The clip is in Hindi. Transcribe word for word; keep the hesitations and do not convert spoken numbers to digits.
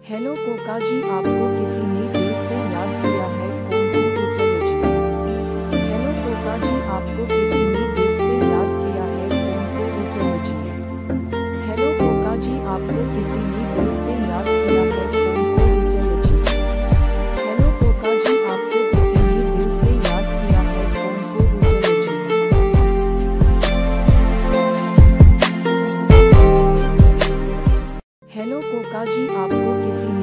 हेलो कोका जी, आपको किसी ने दिल से याद किया है, कौन हो उज्जवल जी। हेलो कोका जी, आपको किसी ने दिल से याद किया है, कौन हो उज्जवल जी। हेलो कोका जी, आपको किसी ने दिल से याद किया है, कौन हो उज्जवल जी। हेलो कोका जी, आपको किसी ने दिल से याद किया है, कौन हो उज्जवल जी। हेलो कोका जी, आपको किसी